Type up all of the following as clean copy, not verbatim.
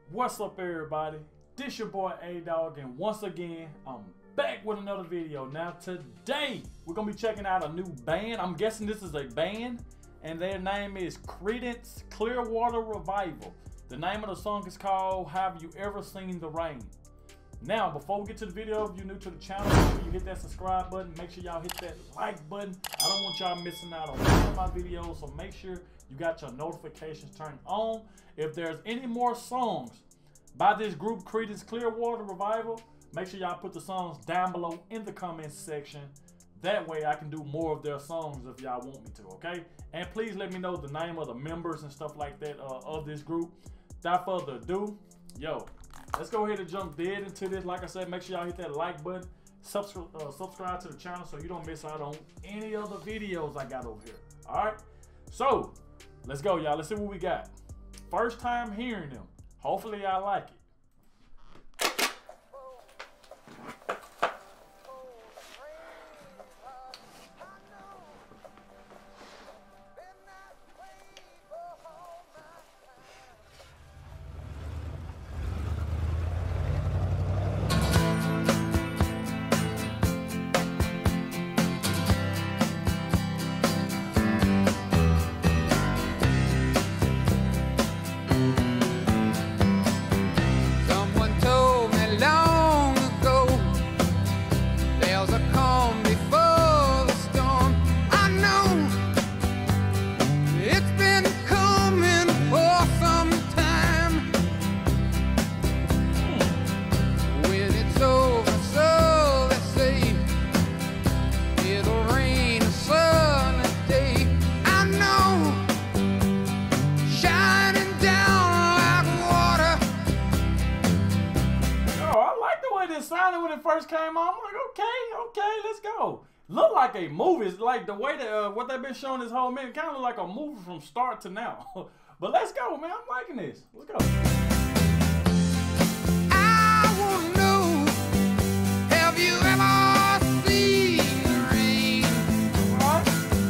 What's up, everybody? This your boy A-Dog, and once again I'm back with another video. Now today we're gonna be checking out a new band. I'm guessing this is a band, and their name is Creedence Clearwater Revival. The name of the song is called Have You Ever Seen the Rain? Now, before we get to the video, if you're new to the channel, make sure you hit that subscribe button. Make sure y'all hit that like button. I don't want y'all missing out on any of my videos, so make sure you got your notifications turned on. If there's any more songs by this group, Creedence Clearwater Revival, make sure y'all put the songs down below in the comments section. That way I can do more of their songs if y'all want me to, okay? And please let me know the name of the members and stuff like that of this group. Without further ado, yo, let's go ahead and jump dead into this. Like I said, make sure y'all hit that like button, subscribe to the channel so you don't miss out on any of the videos I got over here. All right, so let's go, y'all. Let's see what we got. First time hearing them. Hopefully y'all like it. Sounded when it first came on. I'm like, okay, let's go. Look like a movie. It's like the way that what they've been showing this whole minute, kind of look like a movie from start to now. But let's go, man. I'm liking this. Let's go. I wanna know, have you ever seen the rain? What?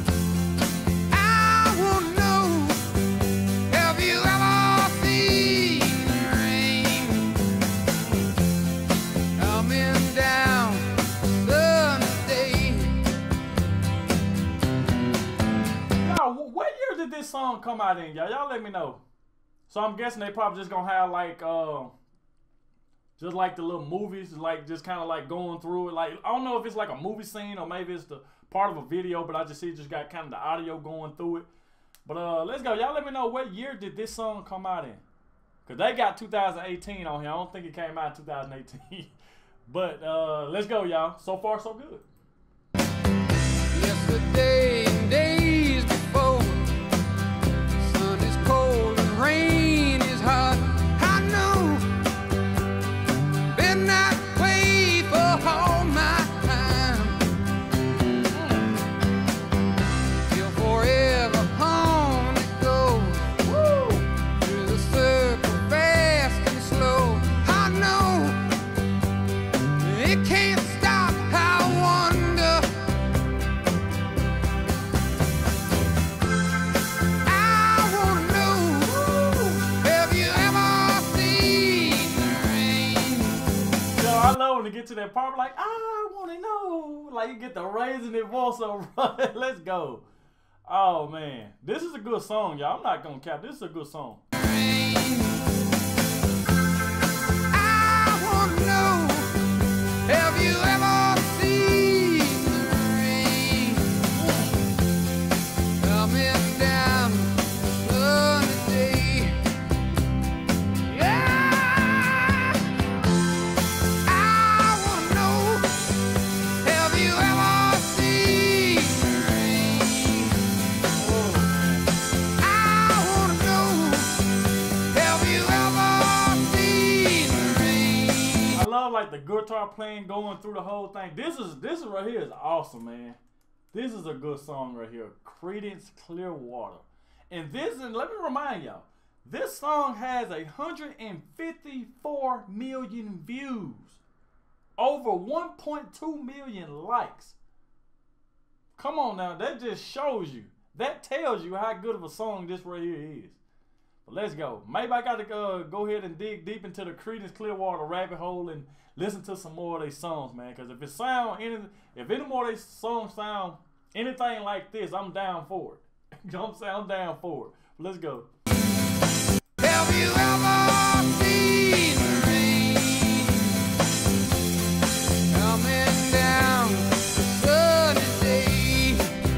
I wanna know, have you ever seen the rain? Coming down Sunday. Now, what year did this song come out in, y'all? Y'all let me know. So I'm guessing they probably just gonna have like just like the little movies, like just kind of like going through it. Like, I don't know if it's like a movie scene or maybe it's the part of a video, but I just see it just got kind of the audio going through it. But let's go. Y'all let me know, what year did this song come out in? Cause they got 2018 on here. I don't think it came out in 2018. But let's go, y'all. So far, so good. Yesterday and days before, sun is cold and rain is hot. I know, been that way for all my time. Till forever on it goes. Woo! Through the circle, fast and slow. I know, it can't stop. I wonder. I wanna know, have you ever seen the rain? Yo, I love when they get to that part, like, I want to know. Like, you get the raising their voice over. Let's go. Oh, man. This is a good song, y'all. I'm not going to cap. This is a good song. I wanna know, have you ever seen the rain? Coming down Sunday. Yeah. I wanna know, have you ever seen the rain? I wanna know, have you ever seen the rain? I love, like, the guitar playing going through the whole thing. This is right here is awesome, man. This is a good song right here. Creedence Clearwater. And let me remind y'all, this song has 154 million views. Over 1.2 million likes. Come on now, that just shows you. That tells you how good of a song this right here is. But let's go. Maybe I got to go ahead and dig deep into the Creedence Clearwater rabbit hole and listen to some more of their songs, man. Because if any more of their songs sound anything like this, I'm down for it. You know what I'm saying? I'm down for it. Let's go. Have you ever seen the rain coming down the sunny day?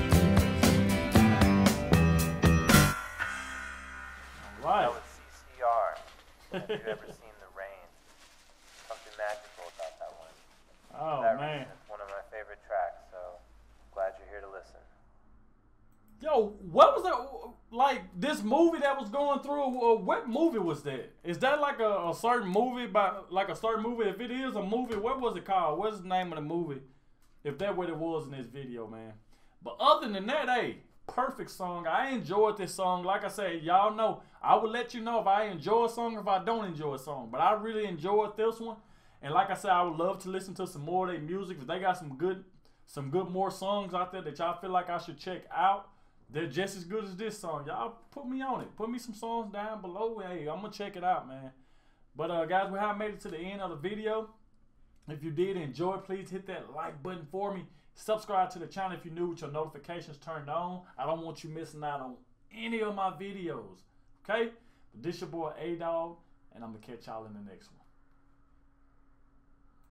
All right. That was CCR. Have you ever seen the rain? Something magical about that one. Oh, For that man. reason, it's one of my favorite tracks, so glad you're here to listen. Yo, what was that, like, this movie that was going through, what movie was that? Is that like a certain movie, like a certain movie? If it is a movie, what was it called? What's the name of the movie? If that's what it was in this video, man. But other than that, hey, perfect song. I enjoyed this song. Like I said, y'all know, I will let you know if I enjoy a song or if I don't enjoy a song. But I really enjoyed this one. And like I said, I would love to listen to some more of their music. If they got some good more songs out there that y'all feel like I should check out, they're just as good as this song. Y'all put me on it. Put me some songs down below. Hey, I'm going to check it out, man. But, guys, we have made it to the end of the video. If you did enjoy, please hit that like button for me. Subscribe to the channel if you're new with your notifications turned on. I don't want you missing out on any of my videos. Okay? But this your boy A-Dog, and I'm going to catch y'all in the next one.